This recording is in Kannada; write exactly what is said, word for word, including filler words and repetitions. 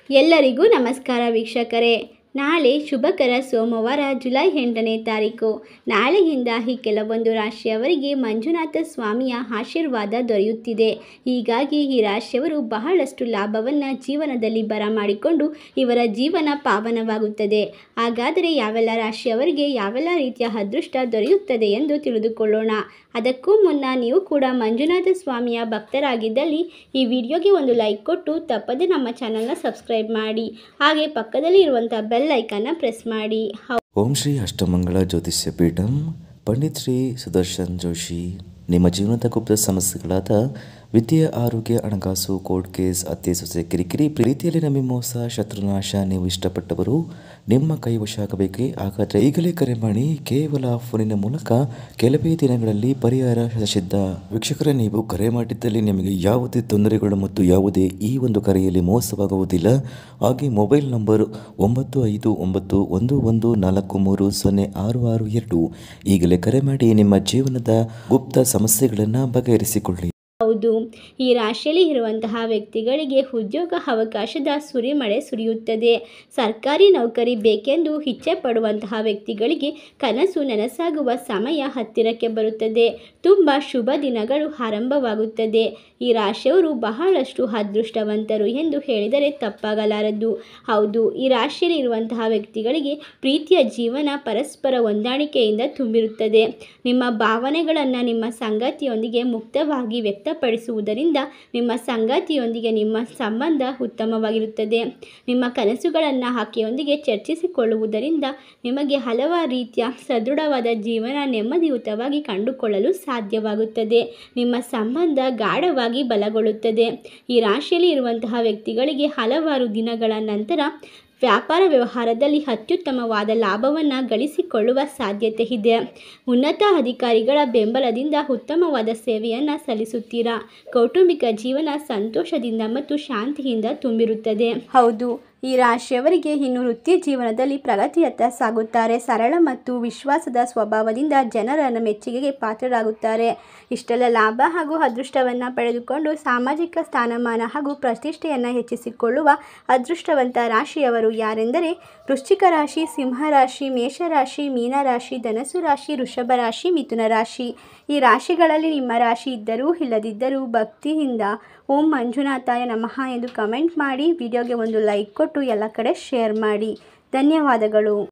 ಎಲ್ಲರಿಗೂ ನಮಸ್ಕಾರ ವೀಕ್ಷಕರೇ. ನಾಳೆ ಶುಭಕರ ಸೋಮವಾರ ಜುಲೈ ಎಂಟನೇ ತಾರೀಕು. ನಾಳೆಯಿಂದ ಈ ಕೆಲವೊಂದು ರಾಶಿಯವರಿಗೆ ಮಂಜುನಾಥ ಸ್ವಾಮಿಯ ಆಶೀರ್ವಾದ ದೊರೆಯುತ್ತಿದೆ. ಹೀಗಾಗಿ ಈ ರಾಶಿಯವರು ಬಹಳಷ್ಟು ಲಾಭವನ್ನು ಜೀವನದಲ್ಲಿ ಬರಮಾಡಿಕೊಂಡು ಇವರ ಜೀವನ ಪಾವನವಾಗುತ್ತದೆ. ಹಾಗಾದರೆ ಯಾವೆಲ್ಲ ರಾಶಿಯವರಿಗೆ ಯಾವೆಲ್ಲ ರೀತಿಯ ಅದೃಷ್ಟ ದೊರೆಯುತ್ತದೆ ಎಂದು ತಿಳಿದುಕೊಳ್ಳೋಣ. ಅದಕ್ಕೂ ಮುನ್ನ ನೀವು ಕೂಡ ಮಂಜುನಾಥ ಸ್ವಾಮಿಯ ಭಕ್ತರಾಗಿದ್ದಲ್ಲಿ ಈ ವಿಡಿಯೋಗೆ ಒಂದು ಲೈಕ್ ಕೊಟ್ಟು ತಪ್ಪದೆ ನಮ್ಮ ಚಾನಲ್ನ ಸಬ್ಸ್ಕ್ರೈಬ್ ಮಾಡಿ. ಹಾಗೆ ಪಕ್ಕದಲ್ಲಿ ಇರುವಂಥ ಬೆಲ್ ಐಕನ್ನ ಪ್ರೆಸ್ ಮಾಡಿ. ಓಂ ಶ್ರೀ ಅಷ್ಟಮಂಗಳ ಜ್ಯೋತಿಷ್ಯ ಪೀಠಂ ಪಂಡಿತ್ ಶ್ರೀ ಸುದರ್ಶನ್ ಜೋಶಿ. ನಿಮ್ಮ ಜೀವನದ ಗುಪ್ತ ಸಮಸ್ಯೆಗಳಾದ ವಿದ್ಯೆ, ಆರೋಗ್ಯ, ಹಣಕಾಸು, ಕೋರ್ಟ್ ಕೇಸ್, ಅತ್ತೆ ಸೊಸೆ ಕಿರಿಕಿರಿ, ಪ್ರೀತಿಯಲ್ಲಿ ನಮಗೆ ಮೋಸ, ಶತ್ರುನಾಶ, ನೀವು ಇಷ್ಟಪಟ್ಟವರು ನಿಮ್ಮ ಕೈ ವಶ ಆಗಬೇಕೆ? ಹಾಗಾದರೆ ಈಗಲೇ ಕರೆ ಮಾಡಿ. ಕೇವಲ ಫೋನಿನ ಮೂಲಕ ಕೆಲವೇ ದಿನಗಳಲ್ಲಿ ಪರಿಹಾರ ಸಿದ್ಧ. ವೀಕ್ಷಕರೇ, ನೀವು ಕರೆ ಮಾಡಿದ್ದಲ್ಲಿ ನಿಮಗೆ ಯಾವುದೇ ತೊಂದರೆಗಳು ಮತ್ತು ಯಾವುದೇ ಈ ಒಂದು ಕರೆಯಲ್ಲಿ ಮೋಸವಾಗುವುದಿಲ್ಲ. ಹಾಗೆ ಮೊಬೈಲ್ ನಂಬರ್ ಒಂಬತ್ತು ಐದು ಒಂಬತ್ತು ಒಂದು ಒಂದು ನಾಲ್ಕು ಮೂರು ಸೊನ್ನೆ ಆರು ಆರು ಎರಡು. ಈಗಲೇ ಕರೆ ಮಾಡಿ ನಿಮ್ಮ ಜೀವನದ ಗುಪ್ತ ಸಮಸ್ಯೆಗಳನ್ನು ಬಗೆಹರಿಸಿಕೊಳ್ಳಿ. ಹೌದು, ಈ ರಾಶಿಯಲ್ಲಿ ಇರುವಂತಹ ವ್ಯಕ್ತಿಗಳಿಗೆ ಉದ್ಯೋಗ ಅವಕಾಶದ ಸುರಿಮಳೆ ಸುರಿಯುತ್ತದೆ. ಸರ್ಕಾರಿ ನೌಕರಿ ಬೇಕೆಂದು ಇಚ್ಛೆ ಪಡುವಂತಹ ವ್ಯಕ್ತಿಗಳಿಗೆ ಕನಸು ನನಸಾಗುವ ಸಮಯ ಹತ್ತಿರಕ್ಕೆ ಬರುತ್ತದೆ. ತುಂಬ ಶುಭ ದಿನಗಳು ಆರಂಭವಾಗುತ್ತದೆ. ಈ ರಾಶಿಯವರು ಬಹಳಷ್ಟು ಅದೃಷ್ಟವಂತರು ಎಂದು ಹೇಳಿದರೆ ತಪ್ಪಾಗಲಾರದು. ಹೌದು, ಈ ರಾಶಿಯಲ್ಲಿ ಇರುವಂತಹ ವ್ಯಕ್ತಿಗಳಿಗೆ ಪ್ರೀತಿಯ ಜೀವನ ಪರಸ್ಪರ ಹೊಂದಾಣಿಕೆಯಿಂದ ತುಂಬಿರುತ್ತದೆ. ನಿಮ್ಮ ಭಾವನೆಗಳನ್ನು ನಿಮ್ಮ ಸಂಗಾತಿಯೊಂದಿಗೆ ಮುಕ್ತವಾಗಿ ವ್ಯಕ್ತಪಡಿಸುವುದರಿಂದ ನಿಮ್ಮ ಸಂಗಾತಿಯೊಂದಿಗೆ ನಿಮ್ಮ ಸಂಬಂಧ ಉತ್ತಮವಾಗಿರುತ್ತದೆ. ನಿಮ್ಮ ಕನಸುಗಳನ್ನು ಆಕೆಯೊಂದಿಗೆ ಚರ್ಚಿಸಿಕೊಳ್ಳುವುದರಿಂದ ನಿಮಗೆ ಹಲವಾರು ರೀತಿಯ ಸದೃಢವಾದ ಜೀವನ ನೆಮ್ಮದಿಯುತವಾಗಿ ಕಂಡುಕೊಳ್ಳಲು ಸಾಧ್ಯವಾಗುತ್ತದೆ. ನಿಮ್ಮ ಸಂಬಂಧ ಗಾಢವಾಗಿ ಬಲಗೊಳ್ಳುತ್ತದೆ. ಈ ರಾಶಿಯಲ್ಲಿ ಇರುವಂತಹ ವ್ಯಕ್ತಿಗಳಿಗೆ ಹಲವಾರು ದಿನಗಳ ನಂತರ ವ್ಯಾಪಾರ ವ್ಯವಹಾರದಲ್ಲಿ ಅತ್ಯುತ್ತಮವಾದ ಲಾಭವನ್ನು ಗಳಿಸಿಕೊಳ್ಳುವ ಸಾಧ್ಯತೆ ಇದೆ. ಉನ್ನತ ಅಧಿಕಾರಿಗಳ ಬೆಂಬಲದಿಂದ ಉತ್ತಮವಾದ ಸೇವೆಯನ್ನು ಸಲ್ಲಿಸುತ್ತೀರಾ. ಕೌಟುಂಬಿಕ ಜೀವನ ಸಂತೋಷದಿಂದ ಮತ್ತು ಶಾಂತಿಯಿಂದ ತುಂಬಿರುತ್ತದೆ. ಹೌದು, ಈ ರಾಶಿಯವರಿಗೆ ಇನ್ನು ವೃತ್ತಿ ಜೀವನದಲ್ಲಿ ಪ್ರಗತಿಯತ್ತ ಸಾಗುತ್ತಾರೆ. ಸರಳ ಮತ್ತು ವಿಶ್ವಾಸದ ಸ್ವಭಾವದಿಂದ ಜನರ ಮೆಚ್ಚುಗೆಗೆ ಪಾತ್ರರಾಗುತ್ತಾರೆ. ಇಷ್ಟೆಲ್ಲ ಲಾಭ ಹಾಗೂ ಅದೃಷ್ಟವನ್ನು ಪಡೆದುಕೊಂಡು ಸಾಮಾಜಿಕ ಸ್ಥಾನಮಾನ ಹಾಗೂ ಪ್ರತಿಷ್ಠೆಯನ್ನು ಹೆಚ್ಚಿಸಿಕೊಳ್ಳುವ ಅದೃಷ್ಟವಂತ ರಾಶಿಯವರು ಯಾರೆಂದರೆ ವೃಶ್ಚಿಕ ರಾಶಿ, ಸಿಂಹರಾಶಿ, ಮೇಷರಾಶಿ, ಮೀನರಾಶಿ, ಧನಸ್ಸು ರಾಶಿ, ವೃಷಭ ರಾಶಿ, ಮಿಥುನ ರಾಶಿ. ಈ ರಾಶಿಗಳಲ್ಲಿ ನಿಮ್ಮ ರಾಶಿ ಇದ್ದರೂ ಇಲ್ಲದಿದ್ದರೂ ಭಕ್ತಿಯಿಂದ ಓಂ ಮಂಜುನಾಥಾಯ ನಮಃ ಎಂದು ಕಮೆಂಟ್ ಮಾಡಿ. ವಿಡಿಯೋಗೆ ಒಂದು ಲೈಕ್ ಕೊಟ್ಟು ಎಲ್ಲ ಕಡೆ ಶೇರ್ ಮಾಡಿ. ಧನ್ಯವಾದಗಳು.